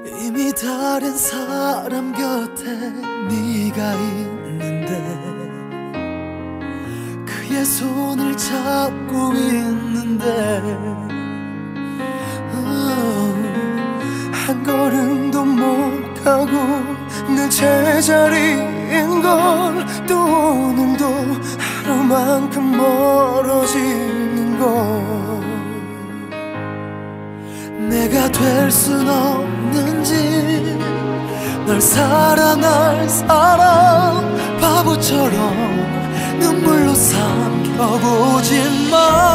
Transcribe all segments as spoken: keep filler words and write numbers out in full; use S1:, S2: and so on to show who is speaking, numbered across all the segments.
S1: 이미 다른 사람 곁에 네가 있는데 그의 손을 잡고 있는데 한 걸음도 못 가고 늘 제자리인 걸 또 오늘도 하루만큼 멀어지는 걸 내가 될 순 없는지 널 사랑할 사람 바보처럼 눈물로 삼켜보지만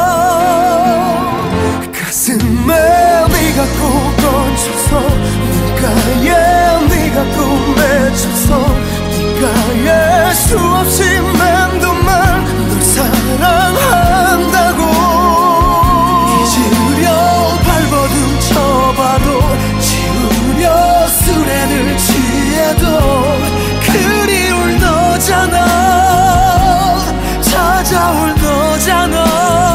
S1: 가슴에 네가 꼭 얹혀서 눈가에 네가 꼭 맺혀서 네가에 수없이 맴도만 널 사랑한다고 잊으려 발버둥 쳐봐도 지우려 술에를 취해도 그리울 너잖아 찾아올 너잖아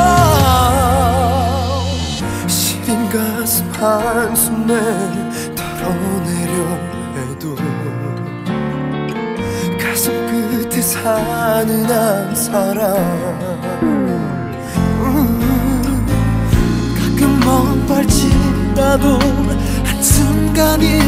S1: 시린 가슴 한숨에 털어내려 해도 가슴 끝에 사는 한 사람 음, 가끔 먼 발치라도 한순간이